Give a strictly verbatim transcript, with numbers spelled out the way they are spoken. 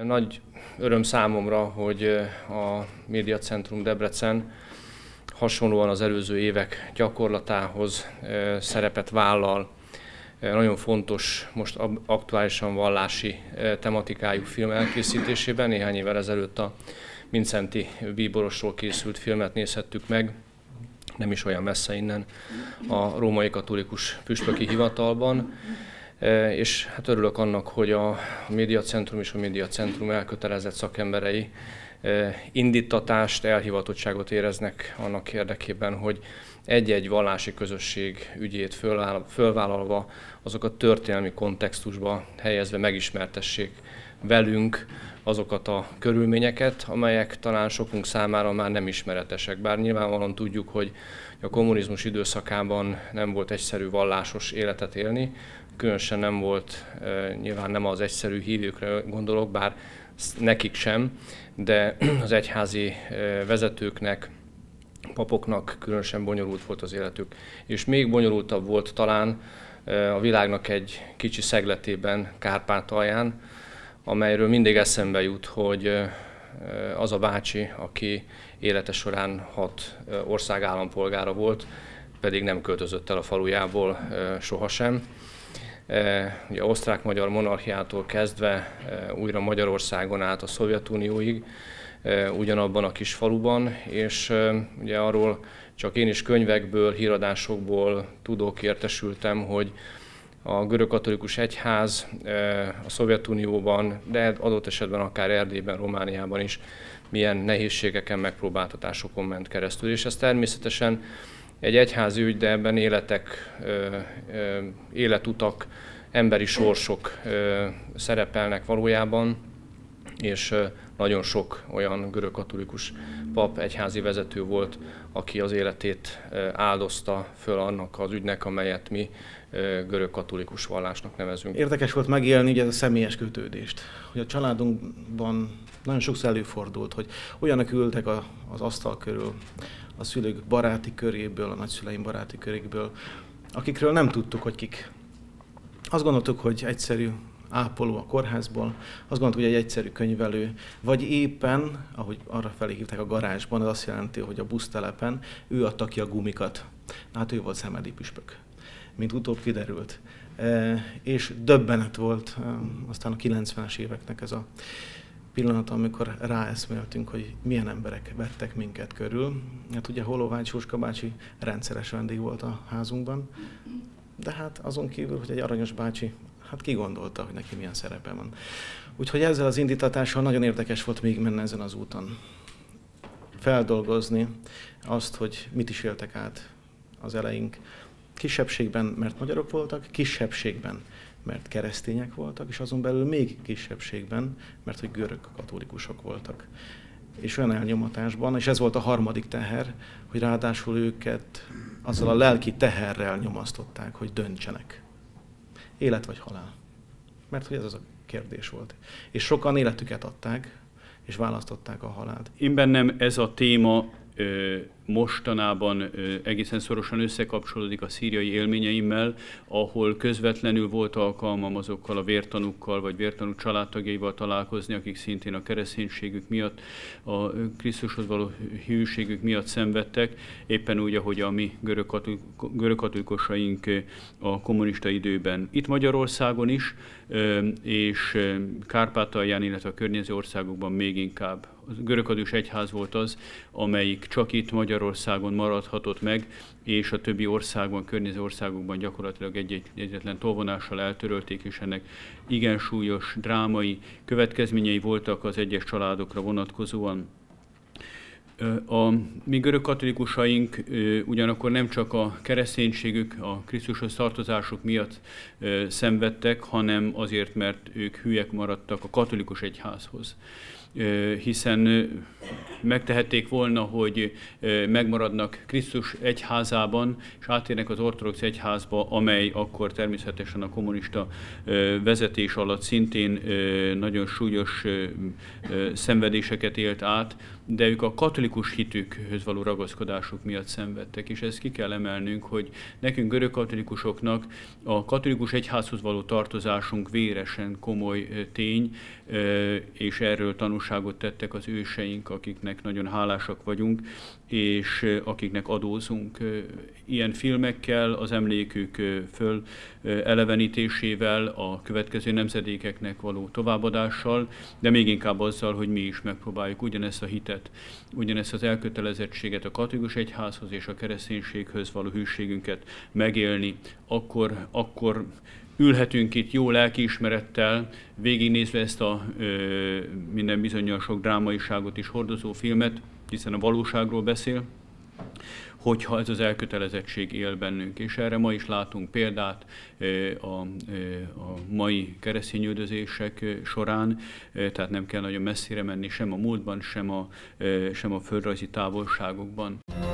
Nagy öröm számomra, hogy a Médiacentrum Debrecen hasonlóan az előző évek gyakorlatához szerepet vállal. Nagyon fontos, most aktuálisan vallási tematikájú film elkészítésében. Néhány évvel ezelőtt a Mindszenty bíborosról készült filmet nézhettük meg, nem is olyan messze innen, a Római Katolikus Püspöki Hivatalban. És hát örülök annak, hogy a Médiacentrum és a Médiacentrum elkötelezett szakemberei indítatást, elhivatottságot éreznek annak érdekében, hogy egy-egy vallási közösség ügyét fölvállalva, azokat történelmi kontextusba helyezve megismertessék velünk azokat a körülményeket, amelyek talán sokunk számára már nem ismeretesek. Bár nyilvánvalóan tudjuk, hogy a kommunizmus időszakában nem volt egyszerű vallásos életet élni, különösen nem volt, nyilván nem az egyszerű hívőkre gondolok, bár nekik sem, de az egyházi vezetőknek, papoknak különösen bonyolult volt az életük. És még bonyolultabb volt talán a világnak egy kicsi szegletében, Kárpátalján, amelyről mindig eszembe jut, hogy az a bácsi, aki élete során hat ország állampolgára volt, pedig nem költözött el a falujából sohasem. Ugye osztrák-magyar monarchiától kezdve újra Magyarországon át a Szovjetunióig, ugyanabban a kis faluban, és ugye arról csak én is könyvekből, híradásokból tudok, értesültem, hogy a görögkatolikus egyház a Szovjetunióban, de adott esetben akár Erdélyben, Romániában is milyen nehézségeken, megpróbáltatásokon ment keresztül. És ez természetesen egy egyházi ügy, de ebben életek, életutak, emberi sorsok szerepelnek valójában, és nagyon sok olyan görögkatolikus pap, egyházi vezető volt, aki az életét áldozta föl annak az ügynek, amelyet mi görögkatolikus vallásnak nevezünk. Érdekes volt megélni ugye ez a személyes kötődést, hogy a családunkban nagyon sokszor előfordult, hogy olyanok ültek a, az asztal körül, a szülők baráti köréből, a nagyszüleim baráti köréből, akikről nem tudtuk, hogy kik. Azt gondoltuk, hogy egyszerű ápoló a kórházból, azt gondoltuk, hogy egy egyszerű könyvelő, vagy éppen, ahogy arra felé hívták a garázsban, az azt jelenti, hogy a busztelepen ő adta ki a gumikat. Hát ő volt Szemedi püspök, mint utóbb kiderült. E, és döbbenet volt e, aztán a kilencvenes éveknek ez a pillanat, amikor ráeszméltünk, hogy milyen emberek vettek minket körül. Hát ugye Holovány Jóska bácsi rendszeres vendég volt a házunkban, de hát azon kívül, hogy egy aranyos bácsi, hát ki gondolta, hogy neki milyen szerepe van. Úgyhogy ezzel az indítatással nagyon érdekes volt még menni ezen az úton. Feldolgozni azt, hogy mit is éltek át az eleink. Kisebbségben, mert magyarok voltak, kisebbségben, mert keresztények voltak, és azon belül még kisebbségben, mert hogy görög katolikusok voltak. És olyan elnyomatásban, és ez volt a harmadik teher, hogy ráadásul őket azzal a lelki teherrel nyomasztották, hogy döntsenek. Élet vagy halál. Mert hogy ez az a kérdés volt. És sokan életüket adták, és választották a halált. Én bennem ez a téma ö, mostanában ö, egészen szorosan összekapcsolódik a szíriai élményeimmel, ahol közvetlenül volt alkalmam azokkal a vértanúkkal, vagy vértanú családtagjaival találkozni, akik szintén a kereszténységük miatt, a Krisztushoz való hűségük miatt szenvedtek, éppen úgy, ahogy a mi görögkatolikusaink a kommunista időben. Itt Magyarországon is, és Kárpátalján, illetve a környező országokban még inkább. A görögkatolikus egyház volt az, amelyik csak itt Magyarországon maradhatott meg, és a többi országban, környező országokban gyakorlatilag egy-egy egyetlen tolvonással eltörölték, és ennek igen súlyos drámai következményei voltak az egyes családokra vonatkozóan. A mi görögkatolikusaink ugyanakkor nem csak a kereszténységük, a Krisztushoz tartozásuk miatt szenvedtek, hanem azért, mert ők hülyek maradtak a katolikus egyházhoz. hiszen megtehették volna, hogy megmaradnak Krisztus egyházában, és átérnek az ortodox egyházba, amely akkor természetesen a kommunista vezetés alatt szintén nagyon súlyos szenvedéseket élt át, de ők a katolikus hitükhöz való ragaszkodásuk miatt szenvedtek, és ezt ki kell emelnünk, hogy nekünk görögkatolikusoknak a katolikus egyházhoz való tartozásunk véresen komoly tény, és erről tanúságot tettek az őseink, akiknek nagyon hálásak vagyunk, és akiknek adózunk. Ilyen filmekkel, az emlékük föl elevenítésével, a következő nemzedékeknek való továbbadással, de még inkább azzal, hogy mi is megpróbáljuk ugyanezt a hitet, ugyanezt az elkötelezettséget a katolikus egyházhoz és a kereszténységhöz való hűségünket megélni, akkor, akkor ülhetünk itt jó lelkiismerettel, végignézve ezt a ö, minden bizonnyal sok drámaiságot is hordozó filmet, hiszen a valóságról beszél, hogyha ez az elkötelezettség él bennünk. És erre ma is látunk példát a, a mai keresztényüldözések során, tehát nem kell nagyon messzire menni sem a múltban, sem a, sem a földrajzi távolságokban.